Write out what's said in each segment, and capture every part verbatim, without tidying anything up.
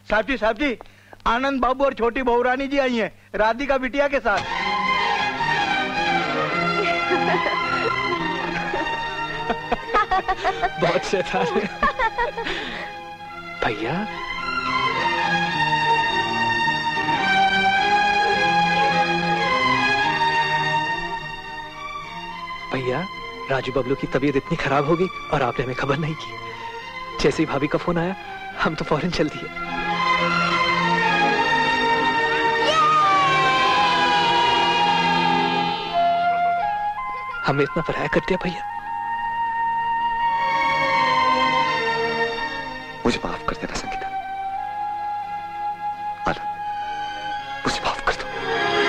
साहब जी, साहब जी, आनंद बाबू और छोटी बहुरानी जी आई हैं राधिका बिटिया के साथ। बहुत शैतान है भैया। भैया, राजू बबलू की तबीयत इतनी खराब होगी और आपने हमें खबर नहीं की। जैसे ही भाभी का फोन आया हम तो फौरन चल दिए। हमें इतना पराया कर दिया भैया। मुझे माफ कर देना संगीता। आनंद, मुझे माफ कर दो।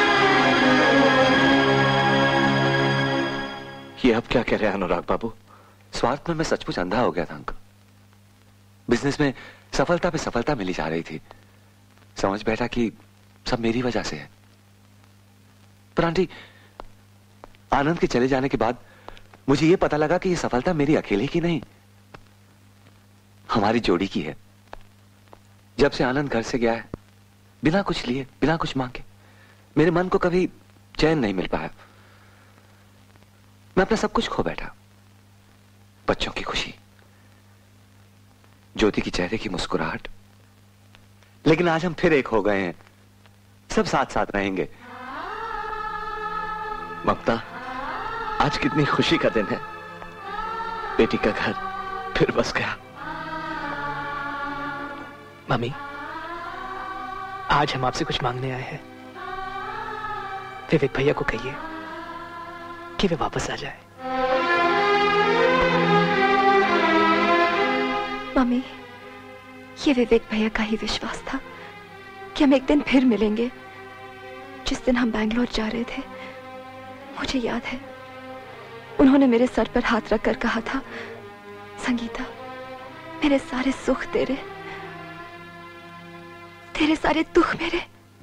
ये अब क्या कह रहे हैं अनुराग बाबू? स्वार्थ में मैं सचमुच अंधा हो गया था अंकल। बिजनेस में सफलता पे सफलता मिली जा रही थी। समझ बैठा कि सब मेरी वजह से है। पर आंटी, आनंद के चले जाने के बाद मुझे यह पता लगा कि यह सफलता मेरी अकेले की नहीं, हमारी जोड़ी की है। जब से आनंद घर से गया है, बिना कुछ लिए, बिना कुछ मांगे, मेरे मन को कभी चैन नहीं मिल पाया। मैं अपना सब कुछ खो बैठा। बच्चों की खुशी, ज्योति की चेहरे की मुस्कुराहट। लेकिन आज हम फिर एक हो गए हैं, सब साथ साथ रहेंगे। ममता, आज कितनी खुशी का दिन है। बेटी का घर फिर बस गया। मम्मी, आज हम आपसे कुछ मांगने आए हैं। विवेक भैया को कहिए कि वे वापस आ जाए। मम्मी, ये विवेक भैया का ही विश्वास था कि हम एक दिन फिर मिलेंगे। जिस दिन हम बैंगलोर जा रहे थे, मुझे याद है उन्होंने मेरे सर पर हाथ रखकर कहा था, संगीता, मेरे सारे सुख तेरे, तेरे सारे दुख मेरे।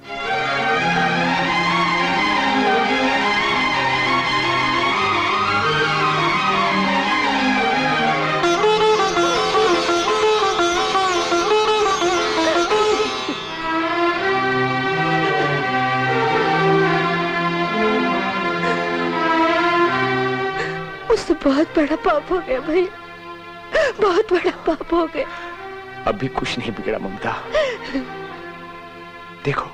मुझसे बहुत बड़ा पाप हो गया भाई, बहुत बड़ा पाप हो गया। अभी कुछ नहीं बिगड़ा ममता। देखो,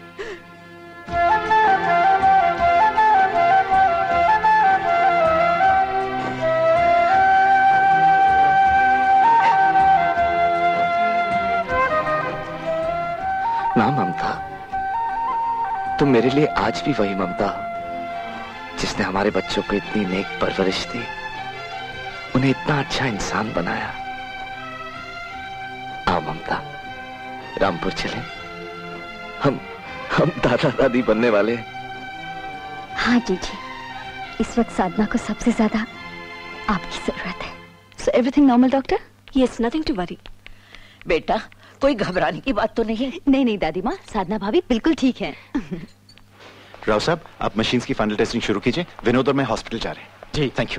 ना ममता, तुम मेरे लिए आज भी वही ममता जिसने हमारे बच्चों को इतनी नेक परवरिश दी, उन्हें इतना अच्छा इंसान बनाया। आओ ममता, रामपुर चले। हम हम दादा दादी बनने वाले हैं। हाँ जीजी, इस वक्त साधना को सबसे ज्यादा आपकी जरूरत है। So everything normal, doctor? Yes, nothing to worry. बेटा, कोई घबराने की बात तो नहीं है? नहीं नहीं दादी माँ, साधना भाभी बिल्कुल ठीक है। राव साहब, आप मशीन्स की फाइनल टेस्टिंग शुरू कीजिए। विनोद और मैं हॉस्पिटल जा रहे हैं। जी, थैंक यू।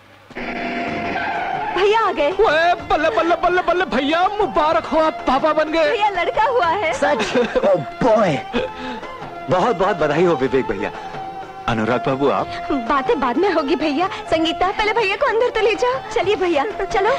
भैया आ गए। बल्ले बल्ले बल्ले बल्ले भैया, मुबारक हो, आप पापा बन गए। भैया लड़का हुआ है। सच? ओह बॉय, बहुत बहुत बधाई हो विवेक भैया। अनुराग बाबू, आप? बातें बाद में होगी भैया। संगीता, पहले भैया को अंदर तो ले जाओ। चलिए भैया, चलो।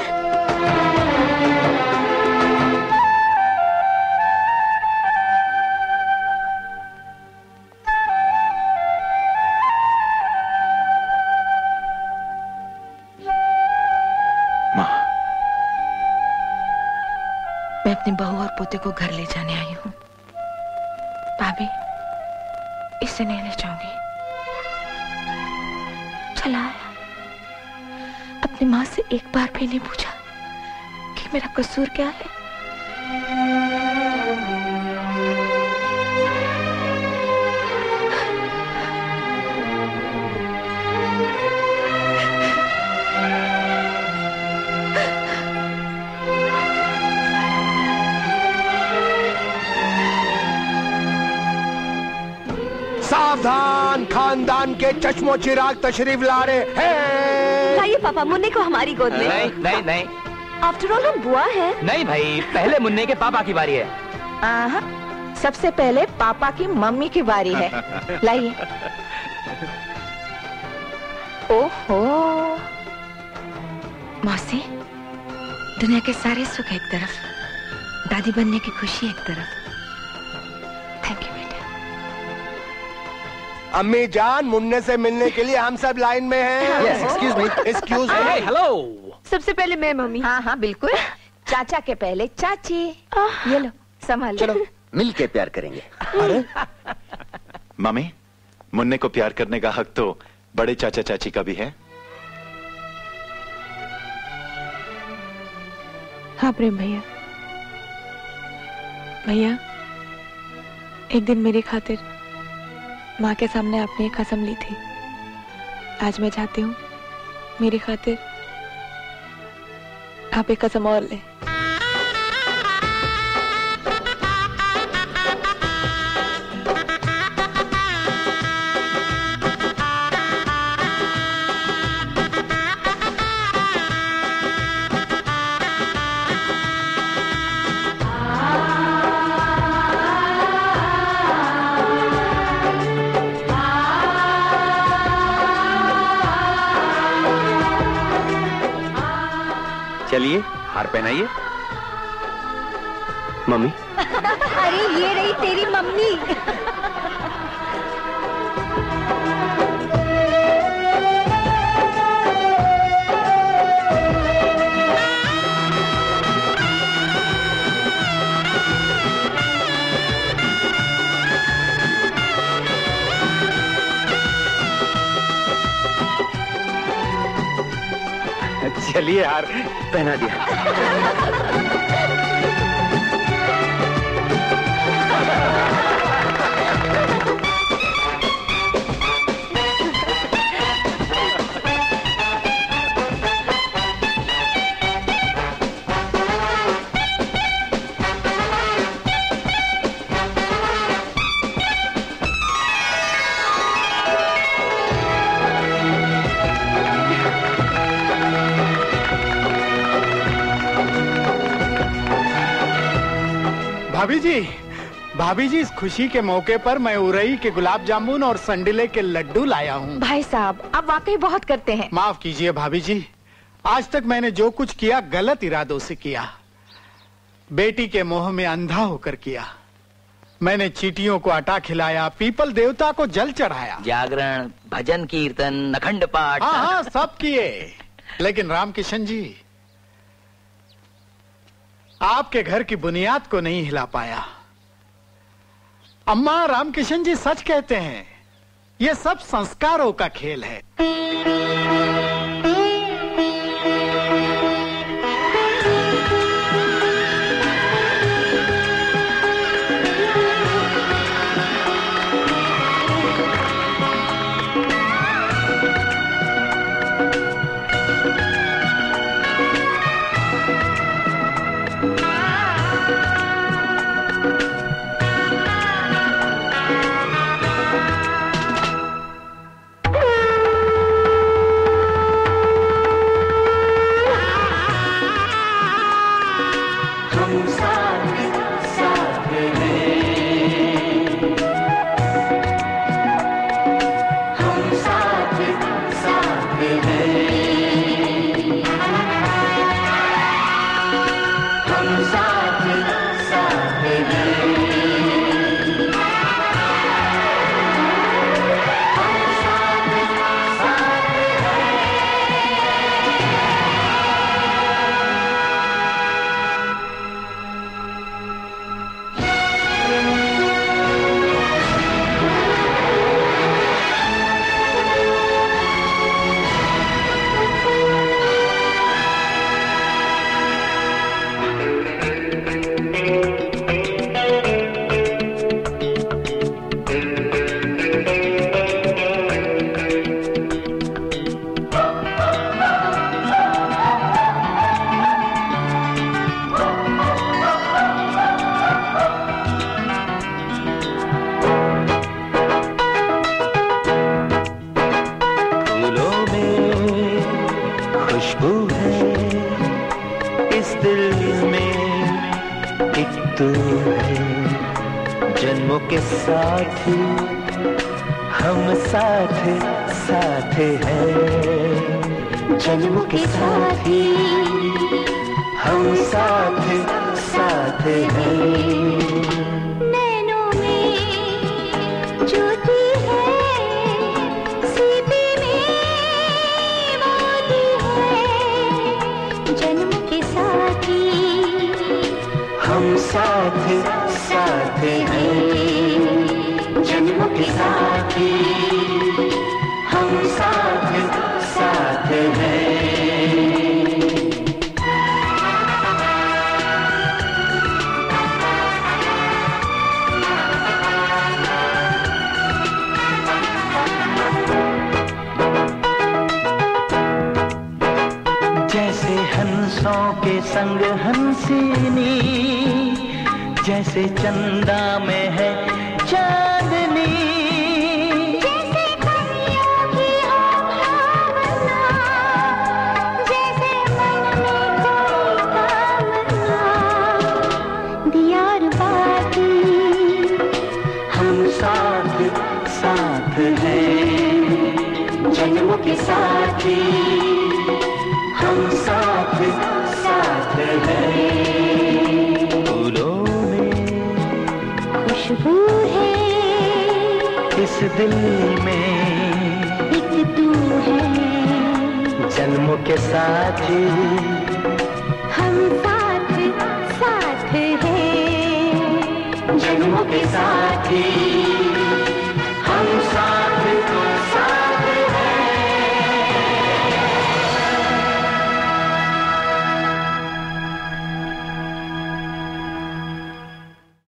मैं अपनी बहू और पोते को घर ले जाने आई हूँ। भाभी, इसे नहीं ले जाऊंगी। चला आया, अपनी माँ से एक बार भी नहीं पूछा कि मेरा कसूर क्या है। सावधान, खानदान के चश्मो चिराग तशरीफ ला रहे हैं। लाइए पापा, मुन्ने को हमारी गोद में। नहीं नहीं नहीं, आफ्टर ऑल हम बुआ है। नहीं भाई, पहले मुन्ने के पापा की बारी है। आहा, सबसे पहले पापा की मम्मी की बारी है। लाइए। ओहो, मौसी, दुनिया के सारे सुख एक तरफ, दादी बनने की खुशी एक तरफ। थैंक यू बेटा। अम्मी जान, मुन्ने से मिलने के लिए हम सब लाइन में हैं। Yes, excuse me. Excuse me. Hello. सबसे पहले मैं मम्मी। हाँ हाँ बिल्कुल, चाचा के पहले चाची। ये लो संभाल। चलो मिल के प्यार करेंगे। अरे मम्मी, मुन्ने को प्यार करने का हक तो बड़े चाचा चाची का भी है। हाँ प्रेम भैया। भैया, एक दिन मेरी खातिर माँ के सामने आपने एक कसम ली थी। आज मैं चाहती हूँ मेरी खातिर आप एक कसम और लें। चलिए हार पहनाइए। मम्मी। अरे ये रही तेरी मम्मी। चलिए हार पहना दिया। भाभी जी, भाभी जी, इस खुशी के मौके पर मैं उरई के गुलाब जामुन और संडिले के लड्डू लाया हूँ। भाई साहब, आप वाकई बहुत करते हैं। माफ कीजिए भाभी जी, आज तक मैंने जो कुछ किया गलत इरादों से किया। बेटी के मोह में अंधा होकर किया। मैंने चींटियों को आटा खिलाया, पीपल देवता को जल चढ़ाया, जागरण, भजन कीर्तन, अखंड पाठ। हाँ हाँ सब किए। लेकिन रामकिशन जी, आपके घर की बुनियाद को नहीं हिला पाया। अम्मा, रामकिशन जी सच कहते हैं, ये सब संस्कारों का खेल है। एक तू है जन्मों के साथी, हम साथ साथ हैं जन्मों के साथी, हम साथ साथ हैं। नैनों में ज्योति है, सीपी में मोती है, जन्मों के साथी, हम साथ साथ हैं जन्मों के साथी, हम साथ साथ हैं। जैसे हंसों के संग हंसिनी, जैसे चंदा में है चांदनी, जैसे कलियों की हो भावना, जैसे मन में कोई कामना, दियार बाती, हम साथ साथ हैं जन्मों के साथी, हम साथ साथ हैं। फूलों में खुशबू है, इस दिल में एक तू है, जन्मों के साथी, हम साथ साथ हैं जन्मों के साथी।